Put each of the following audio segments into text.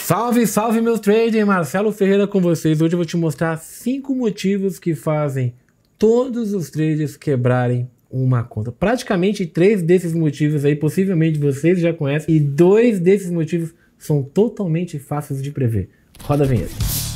Salve, salve meus traders, Marcelo Ferreira com vocês. Hoje eu vou te mostrar 5 motivos que fazem todos os traders quebrarem uma conta. Praticamente 3 desses motivos aí possivelmente vocês já conhecem e 2 desses motivos são totalmente fáceis de prever. Roda a vinheta.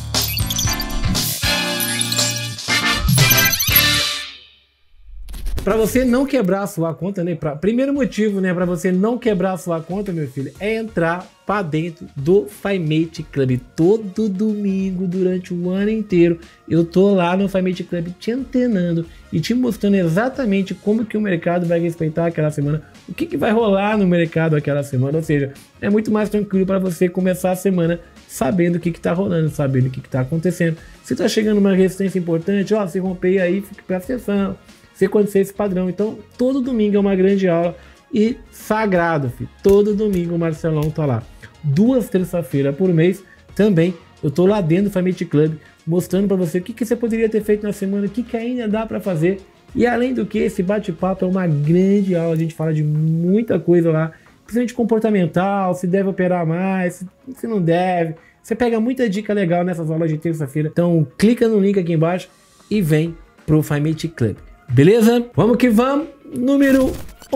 Para você não quebrar a sua conta, né? Primeiro motivo, né, para você não quebrar a sua conta, meu filho, é entrar para dentro do FiMate Club. Todo domingo, durante o ano inteiro, eu tô lá no FiMate Club te antenando e te mostrando exatamente como que o mercado vai respeitar aquela semana, o que vai rolar no mercado aquela semana. Ou seja, é muito mais tranquilo para você começar a semana sabendo o que tá rolando, sabendo o que tá acontecendo. Se tá chegando uma resistência importante, ó, se romper aí, fique para atenção. Se acontecer esse padrão. Então todo domingo é uma grande aula e sagrado, filho. Todo domingo o Marcelão tá lá. 2 terças-feiras por mês também eu tô lá dentro do FiMate Club mostrando para você o que você poderia ter feito na semana, o que ainda dá para fazer. E além do que, esse bate-papo é uma grande aula. A gente fala de muita coisa lá, principalmente comportamental, se deve operar mais, se não deve. Você pega muita dica legal nessas aulas de terça-feira. Então clica no link aqui embaixo e vem pro FiMate Club. Beleza? Vamos que vamos. Número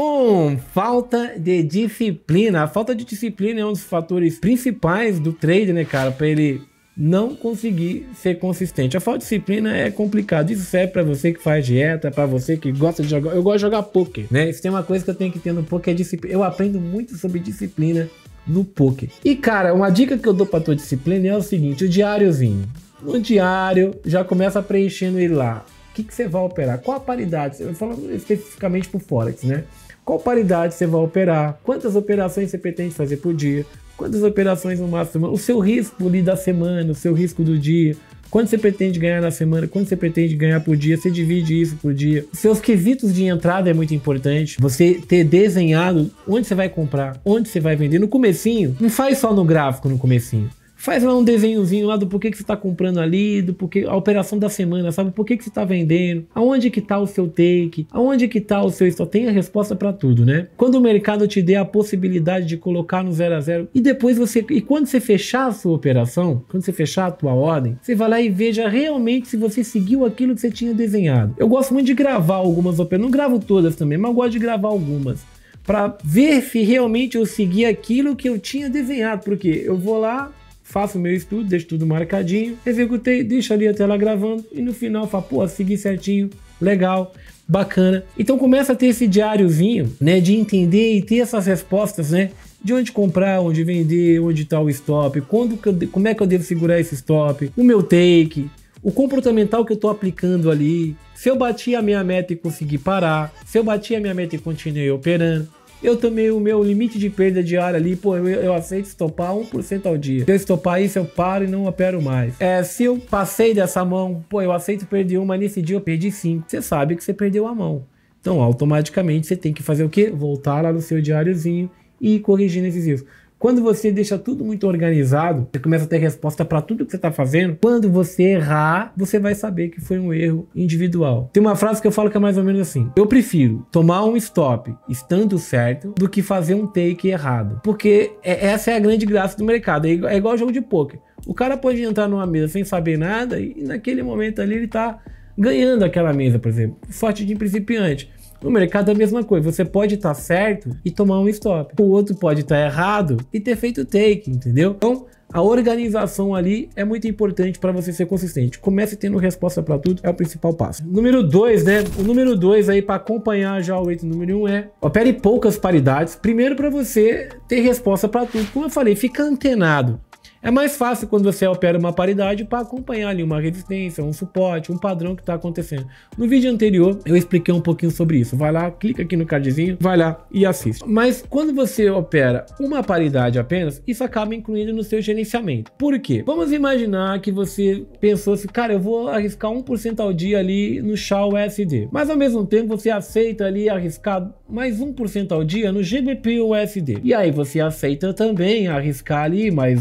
1, falta de disciplina. A falta de disciplina é um dos fatores principais do trader, né, cara, para ele não conseguir ser consistente. A falta de disciplina é complicado. Isso serve para você que faz dieta, para você que gosta de jogar. Eu gosto de jogar poker, né? Se tem uma coisa que eu tenho que ter no poker é disciplina. Eu aprendo muito sobre disciplina no poker. E, cara, uma dica que eu dou para tua disciplina é o seguinte: o diáriozinho. No diário, já começa preenchendo ele lá. O que você vai operar? Qual a paridade? Eu falo especificamente para o Forex, né? Qual paridade você vai operar? Quantas operações você pretende fazer por dia? Quantas operações no máximo? O seu risco ali da semana, o seu risco do dia. Quanto você pretende ganhar na semana? Quanto você pretende ganhar por dia? Você divide isso por dia. Seus quesitos de entrada é muito importante. Você ter desenhado onde você vai comprar, onde você vai vender. No comecinho, não faz só no gráfico no comecinho. Faz lá um desenhozinho lá do porquê que você está comprando ali, do porquê, a operação da semana, sabe? Por que você está vendendo, aonde que está o seu take, aonde que está o seu stop. Tem a resposta para tudo, né? Quando o mercado te der a possibilidade de colocar no 0 a 0 e depois quando você fechar a sua operação, quando você fechar a tua ordem, você vai lá e veja realmente se você seguiu aquilo que você tinha desenhado. Eu gosto muito de gravar algumas operações, não gravo todas também, mas eu gosto de gravar algumas, para ver se realmente eu segui aquilo que eu tinha desenhado, porque eu vou lá, faço o meu estudo, deixo tudo marcadinho, executei, deixo ali a tela gravando e no final falo, pô, segui certinho, legal, bacana. Então começa a ter esse diáriozinho, né, de entender e ter essas respostas, né, de onde comprar, onde vender, onde está o stop, como é que eu devo segurar esse stop, o meu take, o comportamental que eu estou aplicando ali, se eu bati a minha meta e consegui parar, se eu bati a minha meta e continuei operando. Eu tomei o meu limite de perda diária ali, pô, eu aceito estopar 1% ao dia. Se eu estopar isso, eu paro e não opero mais. Se eu passei dessa mão, pô, eu aceito perder uma, nesse dia eu perdi 5. Você sabe que você perdeu a mão. Então, automaticamente, você tem que fazer o quê? Voltar lá no seu diáriozinho e ir corrigindo esses erros. Quando você deixa tudo muito organizado, você começa a ter resposta para tudo que você está fazendo. Quando você errar, você vai saber que foi um erro individual. Tem uma frase que eu falo que é mais ou menos assim: eu prefiro tomar um stop estando certo do que fazer um take errado. Porque essa é a grande graça do mercado. É igual jogo de poker. O cara pode entrar numa mesa sem saber nada e naquele momento ali ele está ganhando aquela mesa, por exemplo. Sorte de principiante. No mercado é a mesma coisa, você pode estar certo e tomar um stop, o outro pode estar errado e ter feito take, entendeu? Então a organização ali é muito importante para você ser consistente. Comece tendo resposta para tudo, é o principal passo. Número 2, né? O número 2 aí para acompanhar já o item número 1 é: opere poucas paridades. Primeiro, para você ter resposta para tudo, como eu falei, fica antenado. É mais fácil quando você opera uma paridade para acompanhar ali uma resistência, um suporte, um padrão que está acontecendo. No vídeo anterior eu expliquei um pouquinho sobre isso. Vai lá, clica aqui no cardzinho, vai lá e assiste. Mas quando você opera uma paridade apenas, isso acaba incluindo no seu gerenciamento. Por quê? Vamos imaginar que você pensou assim, cara, eu vou arriscar 1% ao dia ali no Shao USD. Mas ao mesmo tempo você aceita ali arriscar mais 1% ao dia no GBP USD. E aí você aceita também arriscar ali mais 1%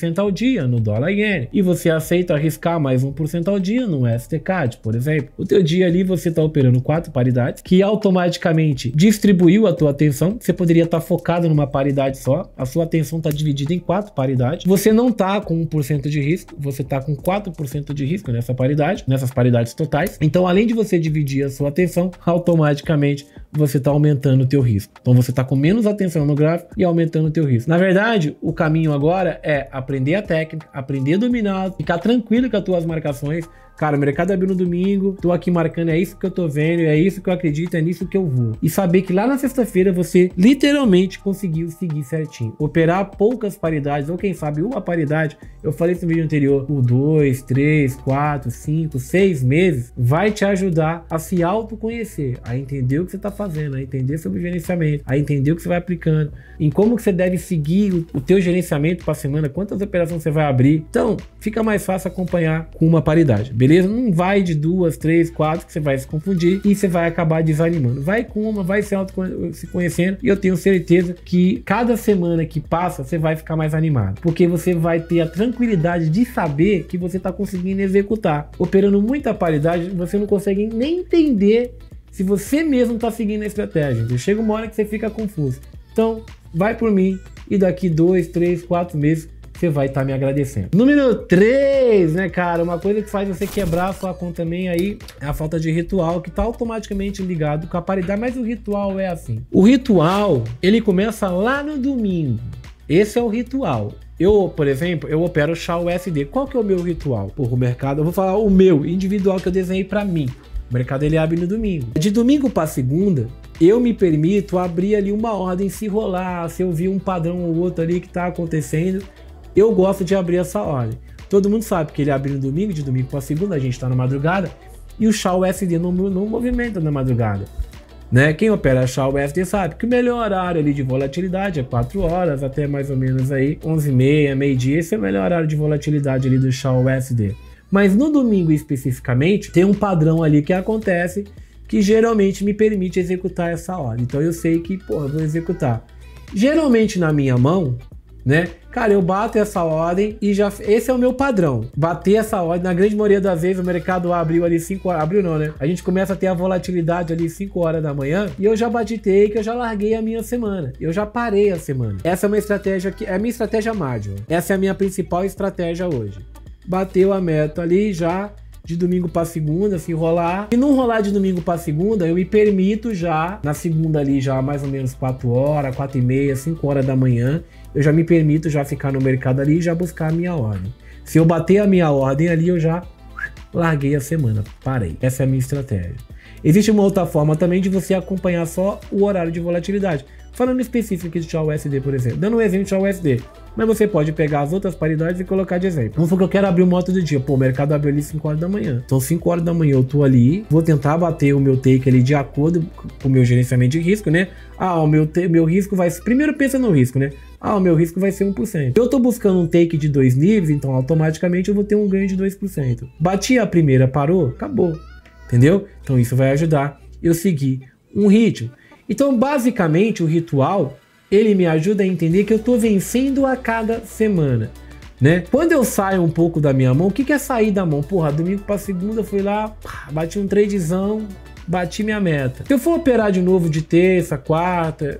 1% ao dia no dólar iene e você aceita arriscar mais 1% ao dia no STCAD, por exemplo, o teu dia ali você está operando 4 paridades que automaticamente distribuiu a tua atenção. Você poderia estar focado numa paridade só, a sua atenção está dividida em 4 paridades. Você não está com 1% de risco, você está com 4% de risco nessa paridade, nessas paridades totais. Então, além de você dividir a sua atenção, automaticamente você está aumentando o teu risco. Então, você está com menos atenção no gráfico e aumentando o teu risco. Na verdade, o caminho agora é aprender a técnica, aprender a dominar, ficar tranquilo com as tuas marcações. Cara, o mercado abriu no domingo, tô aqui marcando, é isso que eu tô vendo, é isso que eu acredito, é nisso que eu vou. E saber que lá na sexta-feira você literalmente conseguiu seguir certinho. Operar poucas paridades, ou quem sabe uma paridade, eu falei isso no vídeo anterior, por 2, 3, 4, 5, 6 meses, vai te ajudar a se autoconhecer, a entender o que você tá fazendo, a entender sobre o gerenciamento, a entender o que você vai aplicando, em como que você deve seguir o teu gerenciamento para semana, quantas operações você vai abrir. Então, fica mais fácil acompanhar com uma paridade. Beleza? Não vai de 2, 3, 4 que você vai se confundir e você vai acabar desanimando. Vai com uma, vai se conhecendo e eu tenho certeza que cada semana que passa você vai ficar mais animado, porque você vai ter a tranquilidade de saber que você está conseguindo executar. Operando muita paridade, você não consegue nem entender se você mesmo está seguindo a estratégia. Chega uma hora que você fica confuso. Então, vai por mim e daqui 2, 3, 4 meses você vai estar me agradecendo. Número 3, né, cara? Uma coisa que faz você quebrar a sua conta também aí é a falta de ritual, que tá automaticamente ligado com a paridade, mas o ritual é assim. O ritual, ele começa lá no domingo. Esse é o ritual. Eu, por exemplo, eu opero SHA-USD. Qual que é o meu ritual? Porra, o mercado, eu vou falar o meu, individual, que eu desenhei pra mim. O mercado, ele abre no domingo. De domingo para segunda, eu me permito abrir ali uma ordem, se rolar, se eu vi um padrão ou outro ali que tá acontecendo, eu gosto de abrir essa ordem. Todo mundo sabe que ele abre no domingo, de domingo para segunda, a gente está na madrugada, e o SHA-USD não movimenta na madrugada. Né? Quem opera SHA-USD sabe que o melhor horário ali de volatilidade é 4 horas, até mais ou menos aí 11h30, meio-dia. Esse é o melhor horário de volatilidade ali do SHA-USD. Mas no domingo especificamente, tem um padrão ali que acontece que geralmente me permite executar essa ordem. Então eu sei que, eu vou executar. Geralmente na minha mão, né? Cara, eu bato essa ordem e já... Esse é o meu padrão. Bater essa ordem, na grande maioria das vezes, o mercado abriu ali 5 horas... Abriu não, né? A gente começa a ter a volatilidade ali 5 horas da manhã e eu já bati take, eu já larguei a minha semana. Eu já parei a semana. Essa é uma estratégia que... É a minha estratégia margin. Essa é a minha principal estratégia hoje. Bateu a meta ali já... de domingo para segunda, se rolar. Se não rolar de domingo para segunda, eu me permito já, na segunda ali, já mais ou menos 4 horas, 4h30, 5 horas da manhã, eu já me permito já ficar no mercado ali e já buscar a minha ordem. Se eu bater a minha ordem ali, eu já larguei a semana, parei. Essa é a minha estratégia. Existe uma outra forma também de você acompanhar só o horário de volatilidade. Falando específico aqui de SHA-USD, por exemplo. Dando um exemplo de SHA-USD. Mas você pode pegar as outras paridades e colocar de exemplo. Vamos supor que eu quero abrir uma moto do dia. Pô, o mercado abriu ali 5 horas da manhã. Então 5 horas da manhã eu tô ali, vou tentar bater o meu take ali de acordo com o meu gerenciamento de risco, né? Ah, o meu risco vai... Primeiro pensa no risco, né? Ah, o meu risco vai ser 1%. Eu tô buscando um take de 2 níveis, então automaticamente eu vou ter um ganho de 2%. Bati a primeira, parou, acabou. Entendeu? Então isso vai ajudar eu seguir um ritmo. Então basicamente o ritual, ele me ajuda a entender que eu tô vencendo a cada semana, né? Quando eu saio um pouco da minha mão, o que é sair da mão? Porra, domingo para segunda fui lá, bati um tradezão, bati minha meta. Se eu for operar de novo de terça, quarta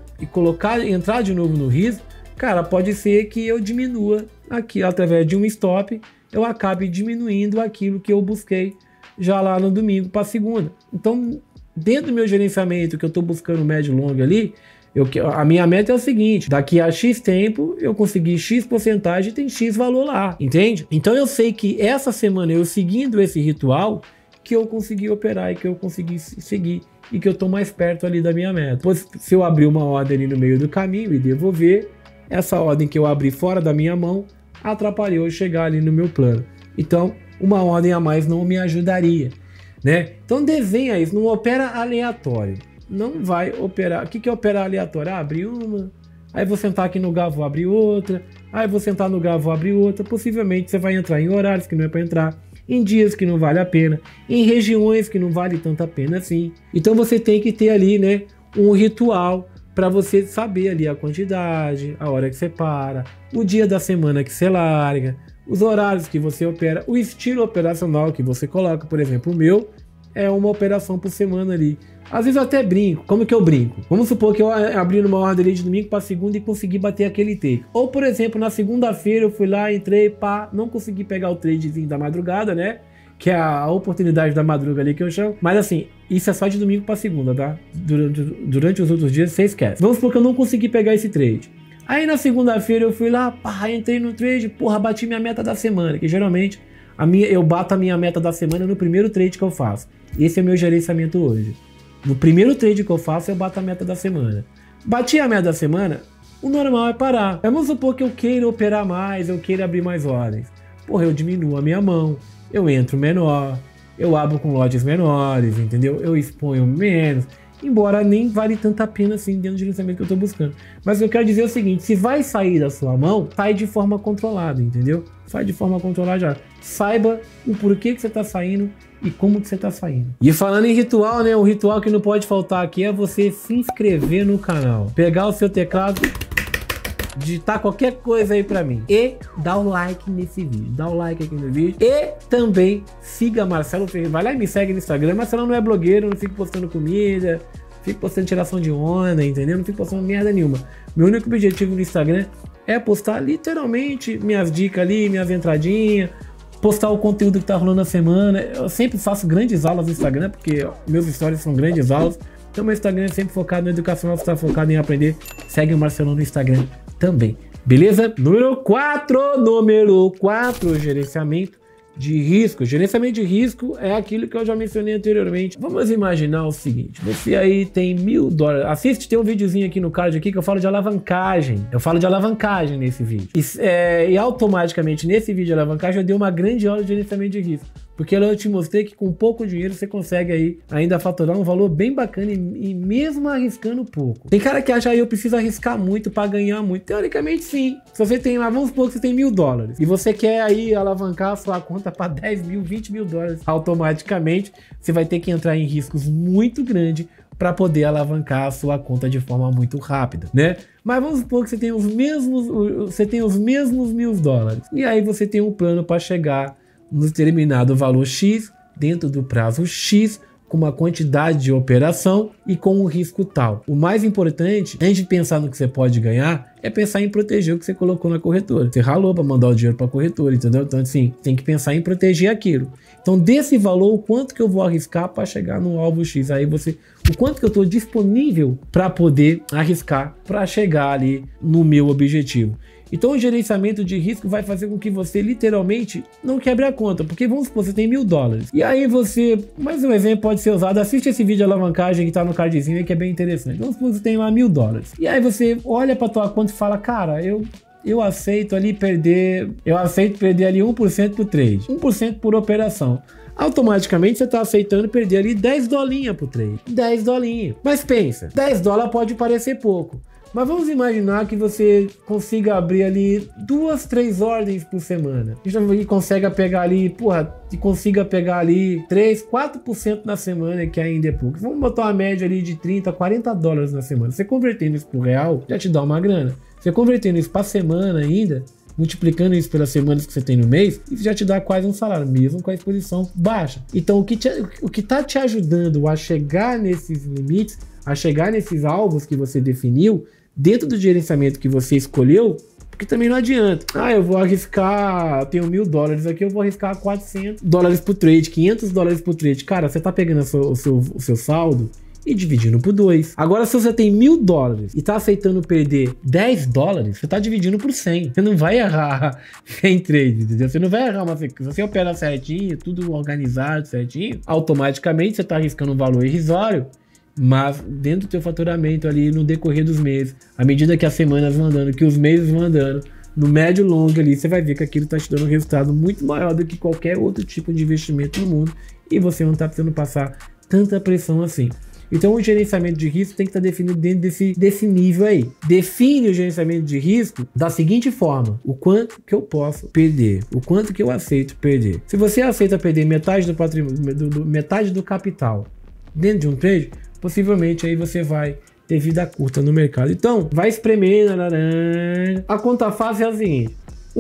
e entrar de novo no risco, cara, pode ser que eu diminua aqui através de um stop, eu acabe diminuindo aquilo que eu busquei já lá no domingo para segunda. Então, dentro do meu gerenciamento que eu tô buscando médio e longo ali, a minha meta é o seguinte: daqui a X tempo eu consegui X porcentagem e tem X valor lá, entende? Então eu sei que essa semana eu seguindo esse ritual, que eu consegui operar e que eu consegui seguir e que eu tô mais perto ali da minha meta. Pois, se eu abrir uma ordem ali no meio do caminho e devolver, essa ordem que eu abri fora da minha mão atrapalhou eu chegar ali no meu plano. Então, uma ordem a mais não me ajudaria, né? Então desenha isso, não opera aleatório. Não vai operar. O que é operar aleatório? Ah, abrir uma, aí vou sentar aqui no lugar, vou abrir outra, aí vou sentar no lugar, vou abrir outra. Possivelmente você vai entrar em horários que não é para entrar, em dias que não vale a pena, em regiões que não vale tanta pena assim. Então você tem que ter ali, né, um ritual para você saber ali a quantidade, a hora que você para, o dia da semana que você larga, os horários que você opera, o estilo operacional que você coloca. Por exemplo, o meu é uma operação por semana ali. Às vezes eu até brinco. Como que eu brinco? Vamos supor que eu abri numa ordem de domingo para segunda e consegui bater aquele take. Ou, por exemplo, na segunda-feira eu fui lá, entrei, pá, não consegui pegar o tradezinho da madrugada, né? Que é a oportunidade da madruga ali que eu chamo. Mas assim, isso é só de domingo para segunda, tá? Durante os outros dias você esquece. Vamos supor que eu não consegui pegar esse trade. Aí na segunda-feira eu fui lá, pá, entrei no trade, porra, bati minha meta da semana. Que geralmente eu bato a minha meta da semana no primeiro trade que eu faço. Esse é o meu gerenciamento hoje. No primeiro trade que eu faço, eu bato a meta da semana. Bati a meta da semana, o normal é parar. Vamos supor que eu queira operar mais, eu queira abrir mais ordens. Porra, eu diminuo a minha mão, eu entro menor, eu abro com lotes menores, entendeu? Eu exponho menos, embora nem vale tanta pena assim dentro do gerenciamento que eu tô buscando. Mas o que eu quero dizer é o seguinte, se vai sair da sua mão, sai de forma controlada, entendeu? Sai de forma controlada já. Saiba o porquê que você tá saindo e como que você tá saindo. E falando em ritual, né? O ritual que não pode faltar aqui é você se inscrever no canal. Pegar o seu teclado, digitar qualquer coisa aí pra mim. E dar o like nesse vídeo. Dá o like aqui no vídeo. E também siga Marcelo Ferreira. Vai lá e me segue no Instagram. Marcelo não é blogueiro, não fica postando comida, fica postando tiração de onda, entendeu? Não fica postando merda nenhuma. Meu único objetivo no Instagram é postar literalmente minhas dicas ali, minhas entradinhas, postar o conteúdo que tá rolando na semana. Eu sempre faço grandes aulas no Instagram, porque meus stories são grandes aulas. Então meu Instagram é sempre focado na educação, você está focado em aprender. Segue o Marcelo no Instagram também. Beleza? Número 4, gerenciamento de risco. Gerenciamento de risco é aquilo que eu já mencionei anteriormente. Vamos imaginar o seguinte, você aí tem $1.000, assiste, tem um videozinho aqui no card aqui que eu falo de alavancagem. Eu falo de alavancagem nesse vídeo. E automaticamente nesse vídeo de alavancagem eu dei uma grande aula de gerenciamento de risco. Porque eu te mostrei que com pouco dinheiro você consegue aí ainda faturar um valor bem bacana e mesmo arriscando pouco. Tem cara que acha aí eu preciso arriscar muito para ganhar muito. Teoricamente sim. Se você tem lá, vamos supor que você tem $1.000 e você quer aí alavancar a sua conta para 10 mil, 20 mil dólares automaticamente, você vai ter que entrar em riscos muito grandes para poder alavancar a sua conta de forma muito rápida, né? Mas vamos supor que você tem os mesmos $1.000 e aí você tem um plano para chegar no determinado valor X, dentro do prazo X, com uma quantidade de operação e com um risco tal. O mais importante, antes de pensar no que você pode ganhar, é pensar em proteger o que você colocou na corretora. Você ralou para mandar o dinheiro para a corretora, entendeu? Então, assim, tem que pensar em proteger aquilo. Então, desse valor, o quanto que eu vou arriscar para chegar no alvo X? Aí você, o quanto que eu estou disponível para poder arriscar para chegar ali no meu objetivo. Então o gerenciamento de risco vai fazer com que você literalmente não quebre a conta, porque vamos supor, você tem $1.000 e aí você, mais um exemplo pode ser usado, assiste esse vídeo de alavancagem que tá no cardzinho aí que é bem interessante. Vamos supor que você tem lá $1.000 e aí você olha para tua conta e fala, cara, eu aceito ali perder, ali 1% por trade, 1% por operação. Automaticamente você está aceitando perder ali $10 por trade, $10. Mas pensa, $10 pode parecer pouco. Mas vamos imaginar que você consiga abrir ali 2, 3 ordens por semana. E consiga pegar ali, consiga pegar ali 3, 4% na semana, que ainda é pouco. Vamos botar uma média ali de $30, $40 na semana. Você convertendo isso para o real, já te dá uma grana. Você convertendo isso para semana ainda, multiplicando isso pelas semanas que você tem no mês, isso já te dá quase um salário, mesmo com a exposição baixa. Então o que está te ajudando a chegar nesses limites, a chegar nesses alvos que você definiu, dentro do gerenciamento que você escolheu, porque também não adianta. Eu vou arriscar, tenho $1.000 aqui, eu vou arriscar $400 por trade, $500 por trade. Cara, você tá pegando o seu saldo e dividindo por 2. Agora, se você tem $1.000 e tá aceitando perder $10, você tá dividindo por 100. Você não vai errar em trade, entendeu? Você não vai errar, mas se você opera certinho, tudo organizado certinho, automaticamente você tá arriscando um valor irrisório, mas dentro do teu faturamento ali no decorrer dos meses, à medida que as semanas vão andando, que os meses vão andando, no médio e longo ali, você vai ver que aquilo está te dando um resultado muito maior do que qualquer outro tipo de investimento no mundo e você não está precisando passar tanta pressão assim. Então o gerenciamento de risco tem que estar definido dentro desse nível aí. Define o gerenciamento de risco da seguinte forma: o quanto que eu posso perder, o quanto que eu aceito perder. Se você aceita perder metade do patrimônio, metade do capital dentro de um trade, possivelmente aí você vai ter vida curta no mercado. Então, vai espremer na laranja. A conta fácil é a seguinte: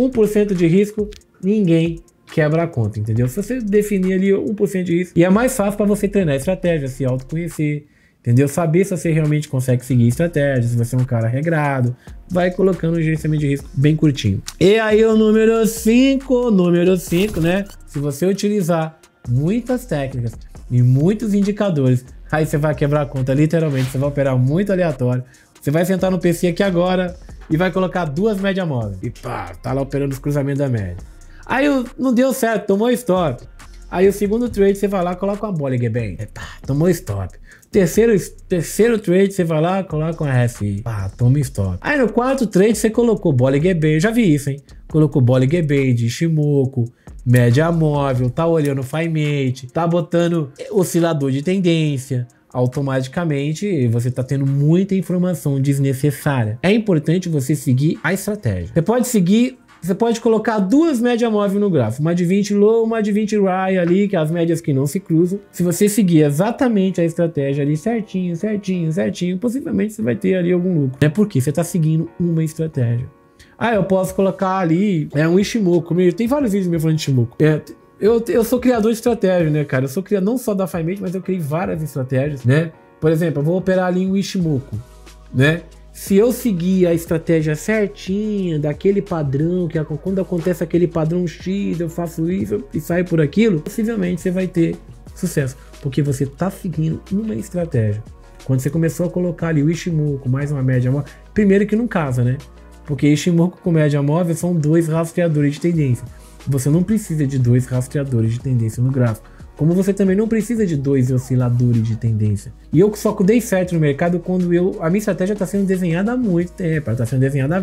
1% de risco, ninguém quebra a conta, entendeu? Se você definir ali 1% de risco, e é mais fácil para você treinar estratégia, se autoconhecer, entendeu? Saber se você realmente consegue seguir estratégia, se você é um cara regrado, vai colocando o gerenciamento de risco bem curtinho. E aí o número 5, né? Se você utilizar muitas técnicas e muitos indicadores, aí você vai quebrar a conta, literalmente, você vai operar muito aleatório. Você vai sentar no PC aqui agora e vai colocar 2 médias móveis. E pá, tá lá operando os cruzamentos da média. Aí não deu certo, tomou stop. Aí o segundo trade você vai lá, coloca uma Bollinger Band. Tomou stop. Terceiro trade você vai lá, coloca um RSI. Toma stop. Aí no quarto trade você colocou Bollinger Band. Já vi isso, hein? Colocou Bollinger Band, Ishimoku, média móvel, tá olhando o FiMate, tá botando oscilador de tendência. Automaticamente você está tendo muita informação desnecessária. É importante você seguir a estratégia. Você pode colocar 2 médias móveis no gráfico, uma de 20 low, uma de 20 high ali, que é as médias que não se cruzam. Se você seguir exatamente a estratégia ali certinho, possivelmente você vai ter ali algum lucro. É porque você está seguindo uma estratégia. Eu posso colocar ali um Ishimoku. Tem vários vídeos meus falando de Ishimoku. Eu sou criador de estratégia, né, cara? Eu sou criador não só da FiMate, mas eu criei várias estratégias, né? Por exemplo, eu vou operar ali um Ishimoku, né? Se eu seguir a estratégia certinha, daquele padrão, que quando acontece aquele padrão X, eu faço isso e saio por aquilo, possivelmente você vai ter sucesso, porque você tá seguindo uma estratégia. Quando você começou a colocar ali o Ishimoku mais uma média móvel, primeiro que não casa, né? Porque Ishimoku com média móvel são 2 rastreadores de tendência. Você não precisa de 2 rastreadores de tendência no gráfico. Como você também não precisa de 2 osciladores de tendência. E eu só dei certo no mercado quando a minha estratégia está sendo desenhada há muito tempo. Ela está sendo desenhada há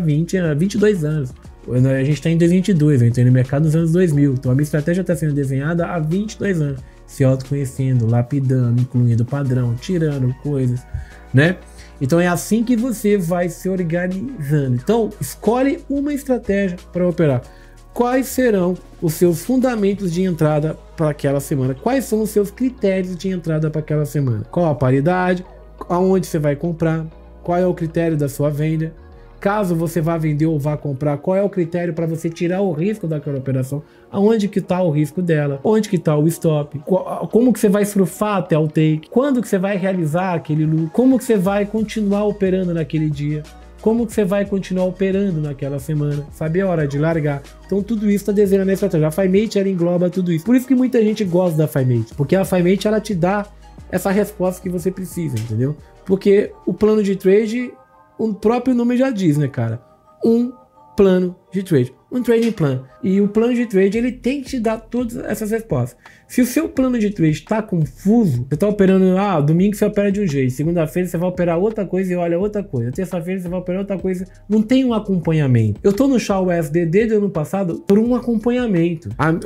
22 anos. A gente está em 2022, eu entrei no mercado nos anos 2000. Então a minha estratégia está sendo desenhada há 22 anos. Se autoconhecendo, lapidando, incluindo padrão, tirando coisas, né? Então é assim que você vai se organizando. Então escolhe uma estratégia para operar. Quais serão os seus fundamentos de entrada para aquela semana? Quais são os seus critérios de entrada para aquela semana? Qual a paridade? Aonde você vai comprar? Qual é o critério da sua venda? Caso você vá vender ou vá comprar, qual é o critério para você tirar o risco daquela operação? Aonde que está o risco dela? Onde que está o stop? Como que você vai surfar até o take? Quando que você vai realizar aquele lucro? Como que você vai continuar operando naquele dia? Como que você vai continuar operando naquela semana? Saber a hora de largar. Então tudo isso está desenhando na estratégia. A FiMate ela engloba tudo isso. Por isso que muita gente gosta da FiMate. Porque a FiMate ela te dá essa resposta que você precisa, entendeu? Porque o plano de trade, o próprio nome já diz, né, cara? Um plano de trade. Um trading plan. E o plano de trade ele tem que te dar todas essas respostas. Se o seu plano de trade está confuso, você está operando, domingo você opera de um jeito, segunda-feira você vai operar outra coisa e olha outra coisa, terça-feira você vai operar outra coisa, não tem um acompanhamento. Eu estou no SHA-USD desde o ano passado por um acompanhamento.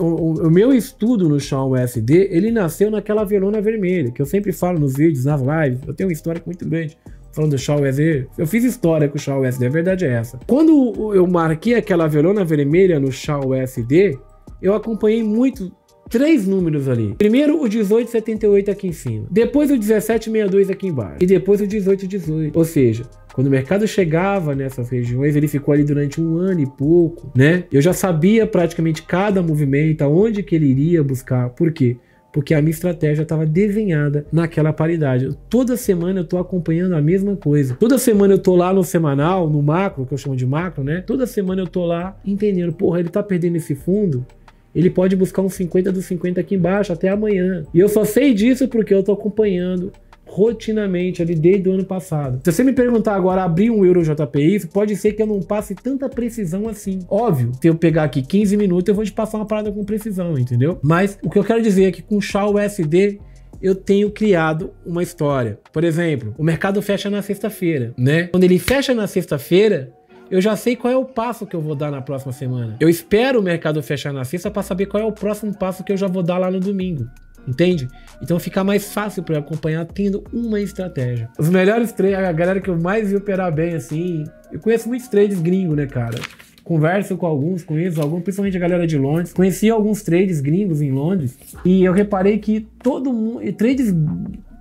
O meu estudo no SHA-USD, ele nasceu naquela velona vermelha, que eu sempre falo nos vídeos, nas lives, eu tenho um histórico muito grande. Falando do SHA-USD, eu fiz história com o SHA-USD, a verdade é essa. Quando eu marquei aquela velona vermelha no SHA-USD, eu acompanhei muito 3 números ali. Primeiro o 18,78 aqui em cima, depois o 17,62 aqui embaixo e depois o 18,18. Ou seja, quando o mercado chegava nessas regiões, ele ficou ali durante 1 ano e pouco, né? Eu já sabia praticamente cada movimento, aonde que ele iria buscar. Por quê? Porque a minha estratégia estava desenhada naquela paridade. Toda semana eu estou acompanhando a mesma coisa. Toda semana eu estou lá no semanal, no macro, que eu chamo de macro, né? Toda semana eu estou lá entendendo, porra, ele está perdendo esse fundo, ele pode buscar uns 50 dos 50 aqui embaixo até amanhã. E eu só sei disso porque eu estou acompanhando rotinamente ali desde o ano passado. Se você me perguntar agora, abrir um Euro JPI, pode ser que eu não passe tanta precisão assim. Óbvio, se eu pegar aqui 15 minutos, eu vou te passar uma parada com precisão, entendeu? Mas o que eu quero dizer é que com o SHA-USD, eu tenho criado uma história. Por exemplo, o mercado fecha na sexta-feira, né? Quando ele fecha na sexta-feira, eu já sei qual é o passo que eu vou dar na próxima semana. Eu espero o mercado fechar na sexta para saber qual é o próximo passo que eu já vou dar lá no domingo. Entende? Então fica mais fácil para acompanhar tendo uma estratégia. Os melhores trades, a galera que eu mais vi operar bem assim, eu conheço muitos trades gringos, né, cara? Converso com alguns, conheço alguns, principalmente a galera de Londres. Conheci alguns trades gringos em Londres e eu reparei que todo mundo, trades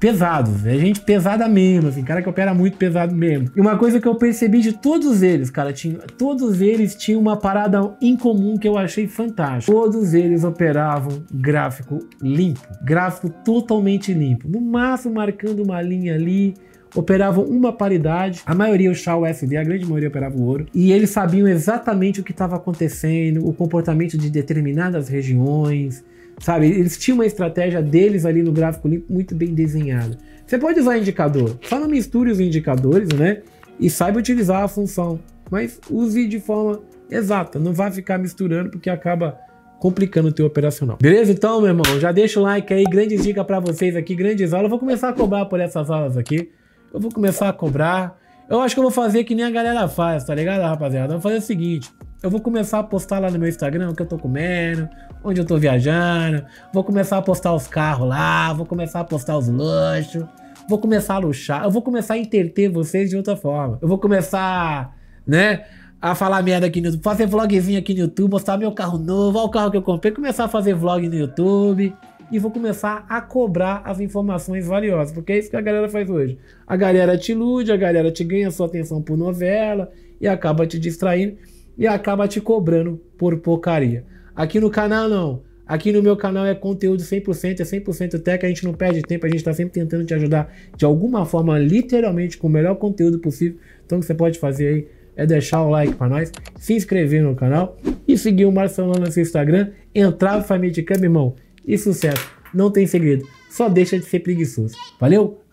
pesados, é gente pesada mesmo, assim, cara que opera muito pesado mesmo. E uma coisa que eu percebi de todos eles, cara, todos eles tinham uma parada em comum que eu achei fantástico. Todos eles operavam gráfico limpo, gráfico totalmente limpo, no máximo marcando uma linha ali, operavam uma paridade, a maioria o SHA USD, a grande maioria operava o ouro, e eles sabiam exatamente o que estava acontecendo, o comportamento de determinadas regiões, sabe? Eles tinham uma estratégia deles ali no gráfico limpo muito bem desenhada. Você pode usar indicador, só não misture os indicadores, né? E saiba utilizar a função, mas use de forma exata, não vai ficar misturando porque acaba complicando o teu operacional. Beleza? Então, meu irmão, já deixa o like aí, grandes dicas para vocês aqui, grandes aulas. Eu vou começar a cobrar por essas aulas aqui. Eu vou começar a cobrar. Eu acho que eu vou fazer que nem a galera faz, tá ligado, rapaziada? Eu vou fazer o seguinte, eu vou começar a postar lá no meu Instagram o que eu tô comendo, onde eu tô viajando, vou começar a postar os carros lá, vou começar a postar os luxos, vou começar a luxar, eu vou começar a entreter vocês de outra forma. Eu vou começar, né, a falar merda aqui no YouTube, fazer vlogzinho aqui no YouTube, mostrar meu carro novo, olha o carro que eu comprei, começar a fazer vlog no YouTube. E vou começar a cobrar as informações valiosas, porque é isso que a galera faz hoje. A galera te ilude, a galera te ganha sua atenção por novela e acaba te distraindo e acaba te cobrando por porcaria. Aqui no canal não. Aqui no meu canal é conteúdo 100%, é 100% tech, a gente não perde tempo, a gente está sempre tentando te ajudar de alguma forma, literalmente, com o melhor conteúdo possível. Então o que você pode fazer aí é deixar o like para nós, se inscrever no canal e seguir o Marcelão no seu Instagram, entrar no Família Cam, irmão. E sucesso, não tem segredo, só deixa de ser preguiçoso. Valeu?